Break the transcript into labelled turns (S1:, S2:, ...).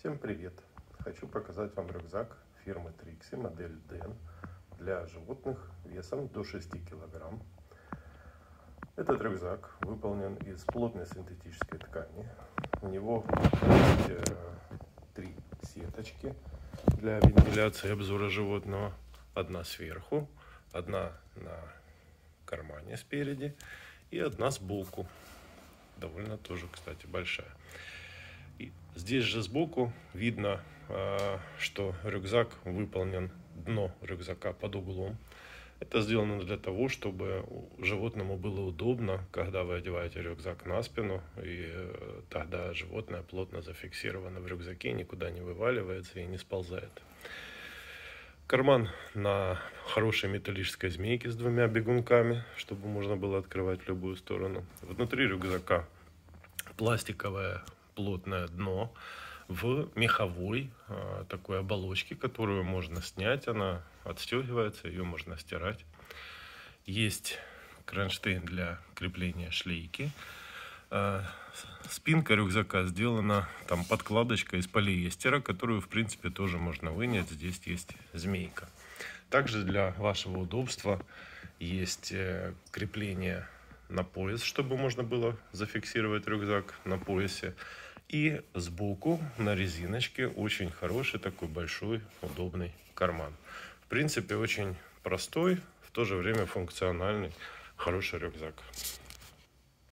S1: Всем привет! Хочу показать вам рюкзак фирмы Trixie, модель DEN, для животных весом до 6 кг. Этот рюкзак выполнен из плотной синтетической ткани. У него есть три сеточки для вентиляции и обзора животного. Одна сверху, одна на кармане спереди и одна сбоку. Довольно тоже, кстати, большая. И здесь же сбоку видно, что рюкзак выполнен, дно рюкзака под углом. Это сделано для того, чтобы животному было удобно, когда вы одеваете рюкзак на спину, и тогда животное плотно зафиксировано в рюкзаке, никуда не вываливается и не сползает. Карман на хорошей металлической змейке с двумя бегунками, чтобы можно было открывать в любую сторону. Внутри рюкзака пластиковое плотное дно в меховой такой оболочке, которую можно снять, она отстегивается, ее можно стирать. Есть кронштейн для крепления шлейки. Спинка рюкзака сделана там подкладочка из полиэстера, которую в принципе тоже можно вынять. Здесь есть змейка. Также для вашего удобства есть крепление на пояс, чтобы можно было зафиксировать рюкзак на поясе. И сбоку на резиночке очень хороший такой большой удобный карман. В принципе, очень простой, в то же время функциональный, хороший рюкзак.